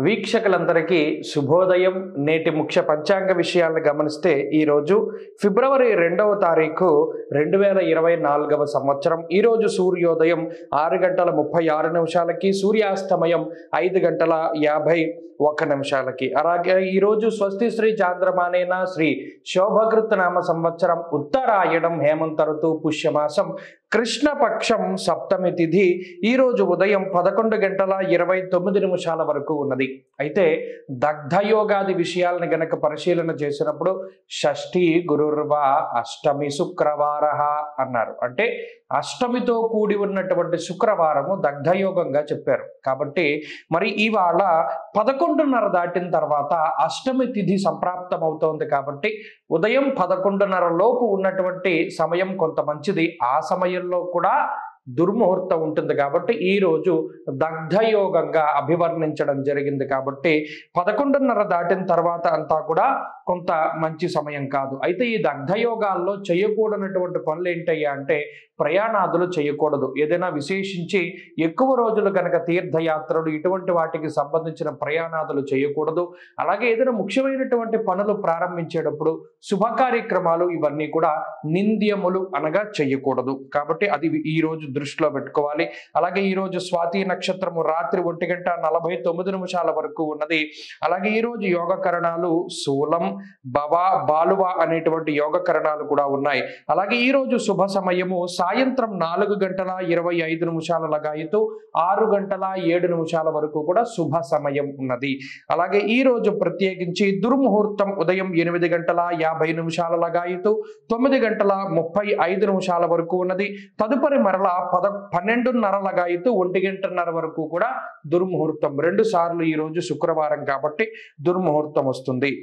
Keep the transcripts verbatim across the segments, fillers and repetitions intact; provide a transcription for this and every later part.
వీక్షకులందరికీ శుభోదయం. నేటి ముఖ్య పంచాంగ విషయాలను గమనిస్తే ఈరోజు ఫిబ్రవరి రెండవ తారీఖు రెండు వేల ఇరవై నాలుగవ సంవత్సరం. ఈరోజు సూర్యోదయం ఆరు గంటల ముప్పై ఆరు నిమిషాలకి, సూర్యాస్తమయం ఐదు గంటల యాభై ఒక్క నిమిషాలకి. అలాగే ఈరోజు స్వస్తి శ్రీ చాంద్రమానేన శ్రీ శోభకృత్ నామ సంవత్సరం, ఉత్తరాయణం, హేమంత ఋతువు, పుష్యమాసం, కృష్ణపక్షం, సప్తమి తిథి. ఈరోజు ఉదయం పదకొండు గంటల ఇరవై తొమ్మిది నిమిషాల వరకు ఉన్నది. అయితే దగ్ధయోగాది విషయాలను గనక పరిశీలన చేసినప్పుడు షష్ఠి గురుర్వా అష్టమి శుక్రవార అన్నారు. అంటే అష్టమితో కూడి ఉన్నటువంటి శుక్రవారము దగ్ధయోగంగా చెప్పారు. కాబట్టి మరి ఇవాళ పదకొండున్నర దాటిన తర్వాత అష్టమి తిథి సంప్రాప్తం అవుతోంది. కాబట్టి ఉదయం పదకొండున్నర లోపు ఉన్నటువంటి సమయం కొంత మంచిది. ఆ సమయంలో కూడా దుర్ముహూర్తం ఉంటుంది. కాబట్టి ఈరోజు దగ్ధయోగంగా అభివర్ణించడం జరిగింది. కాబట్టి పదకొండున్నర దాటిన తర్వాత అంతా కూడా కొంత మంచి సమయం కాదు. అయితే ఈ దగ్ధయోగాల్లో చేయకూడనటువంటి పనులు ఏంటయ్యా అంటే ప్రయాణాదులు చేయకూడదు. ఏదైనా విశేషించి ఎక్కువ రోజులు కనుక తీర్థయాత్రలు ఇటువంటి వాటికి సంబంధించిన ప్రయాణాదులు చేయకూడదు. అలాగే ఏదైనా ముఖ్యమైనటువంటి పనులు ప్రారంభించేటప్పుడు శుభ కార్యక్రమాలు ఇవన్నీ కూడా నింద్యములు అనగా చేయకూడదు. కాబట్టి అది ఈ రోజు దృష్టిలో పెట్టుకోవాలి. అలాగే ఈ రోజు స్వాతి నక్షత్రము రాత్రి ఒంటి గంట నలభై తొమ్మిది నిమిషాల వరకు ఉన్నది. అలాగే ఈ రోజు యోగకరణాలు శూలం, భవ, బాలువ అనేటువంటి యోగకరణాలు కూడా ఉన్నాయి. అలాగే ఈ రోజు శుభ సమయము సాయంత్రం నాలుగు గంటల ఇరవై ఐదు నిమిషాల లగాయితూ ఆరు గంటల ఏడు నిమిషాల వరకు కూడా శుభ సమయం ఉన్నది. అలాగే ఈ రోజు ప్రత్యేకించి దుర్ముహూర్తం ఉదయం ఎనిమిది గంటల యాభై నిమిషాల లగాయితూ తొమ్మిది గంటల ముప్పై ఐదు నిమిషాల వరకు ఉన్నది. తదుపరి మరల పద పన్నెండున్నర లగాయితూ ఒంటి గంటన్నర వరకు కూడా దుర్ముహూర్తం. రెండు సార్లు ఈ రోజు శుక్రవారం కాబట్టి దుర్ముహూర్తం వస్తుంది.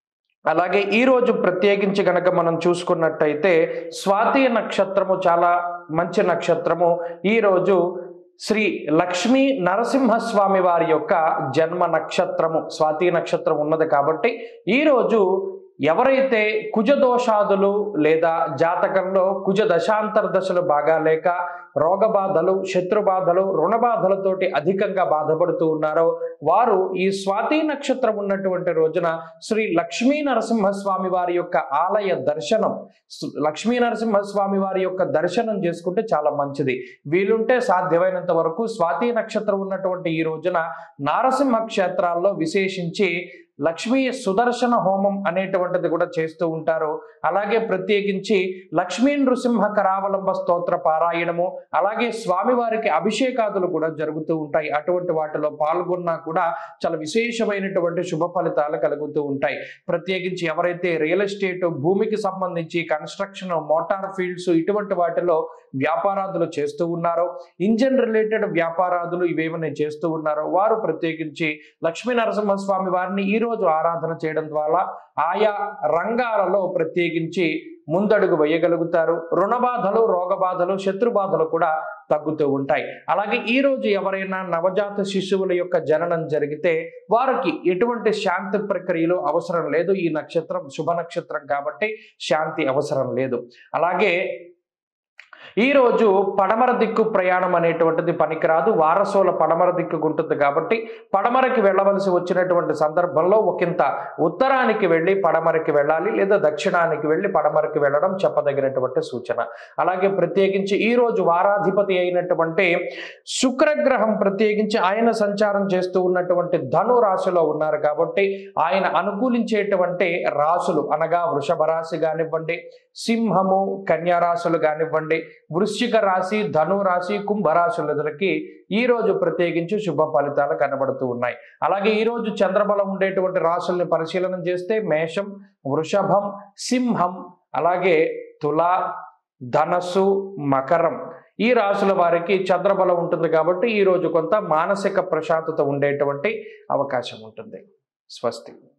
అలాగే ఈ రోజు ప్రత్యేకించి గనక మనం చూసుకున్నట్టయితే స్వాతి నక్షత్రము చాలా మంచి నక్షత్రము. ఈరోజు శ్రీ లక్ష్మీ నరసింహస్వామి వారి యొక్క జన్మ నక్షత్రము స్వాతి నక్షత్రం ఉన్నది. కాబట్టి ఈరోజు ఎవరైతే కుజ దోషాదులు లేదా జాతకంలో కుజ దశాంతర దశలు బాగా లేక రోగబాధలు, శత్రుబాధలు, రుణబాధలతోటి అధికంగా బాధపడుతూ ఉన్నారో వారు ఈ స్వాతి నక్షత్రం ఉన్నటువంటి రోజున శ్రీ లక్ష్మీ నరసింహస్వామి వారి యొక్క ఆలయ దర్శనం, లక్ష్మీ నరసింహస్వామి వారి యొక్క దర్శనం చేసుకుంటే చాలా మంచిది. వీలుంటే సాధ్యమైనంత వరకు స్వాతి నక్షత్రం ఉన్నటువంటి ఈ రోజున నారసింహ క్షేత్రాల్లో విశేషించి లక్ష్మీ సుదర్శన హోమం అనేటువంటిది కూడా చేస్తూ ఉంటారు. అలాగే ప్రత్యేకించి లక్ష్మీ నృసింహ కరావలంబ స్తోత్ర పారాయణము, అలాగే స్వామివారికి అభిషేకాదులు కూడా జరుగుతూ ఉంటాయి. అటువంటి వాటిలో పాల్గొన్నా కూడా చాలా విశేషమైనటువంటి శుభ ఫలితాలు కలుగుతూ ఉంటాయి. ప్రత్యేకించి ఎవరైతే రియల్ ఎస్టేట్, భూమికి సంబంధించి కన్స్ట్రక్షన్, మోటార్ ఫీల్డ్స్ ఇటువంటి వాటిలో వ్యాపారాదులు చేస్తూ ఉన్నారో, ఇంజన్ రిలేటెడ్ వ్యాపారాదులు ఇవేమైనా చేస్తూ ఉన్నారో వారు ప్రత్యేకించి లక్ష్మీ నరసింహస్వామి వారిని ఈ రోజు ఆరాధన చేయడం ద్వారా ఆయా రంగాలలో ప్రత్యేకించి ముందడుగు వేయగలుగుతారు. రుణబాధలు, రోగబాధలు, శత్రుబాధలు కూడా తగ్గుతూ ఉంటాయి. అలాగే ఈ రోజు ఎవరైనా నవజాత శిశువుల యొక్క జననం జరిగితే వారికి ఎటువంటి శాంతి ప్రక్రియలు అవసరం లేదు. ఈ నక్షత్రం శుభ నక్షత్రం కాబట్టి శాంతి అవసరం లేదు. అలాగే ఈ రోజు పడమర దిక్కు ప్రయాణం అనేటువంటిది పనికిరాదు. వారసుల పడమర దిక్కుకు ఉంటుంది కాబట్టి పడమరకి వెళ్ళవలసి వచ్చినటువంటి సందర్భంలో ఒకంత ఉత్తరానికి వెళ్ళి పడమరకి వెళ్ళాలి, లేదా దక్షిణానికి వెళ్ళి పడమరకి వెళ్ళడం చెప్పదగినటువంటి సూచన. అలాగే ప్రత్యేకించి ఈ రోజు వారాధిపతి అయినటువంటి శుక్రగ్రహం ప్రత్యేకించి ఆయన సంచారం చేస్తూ ఉన్నటువంటి ధను రాశిలో ఉన్నారు. కాబట్టి ఆయన అనుకూలించేటువంటి రాశులు అనగా వృషభ రాశి కానివ్వండి, సింహము, కన్యా రాశులు కానివ్వండి, వృశ్చిక రాశి, ధను రాశి, కుంభరాశులకి ఈ రోజు ప్రత్యేకించి శుభ ఫలితాలు కనబడుతూ ఉన్నాయి. అలాగే ఈ రోజు చంద్రబలం ఉండేటువంటి రాశుల్ని పరిశీలన చేస్తే మేషం, వృషభం, సింహం, అలాగే తుల, ధనస్సు, మకరం ఈ రాశుల వారికి చంద్రబలం ఉంటుంది. కాబట్టి ఈ రోజు కొంత మానసిక ప్రశాంతత ఉండేటువంటి అవకాశం ఉంటుంది. స్వస్తి.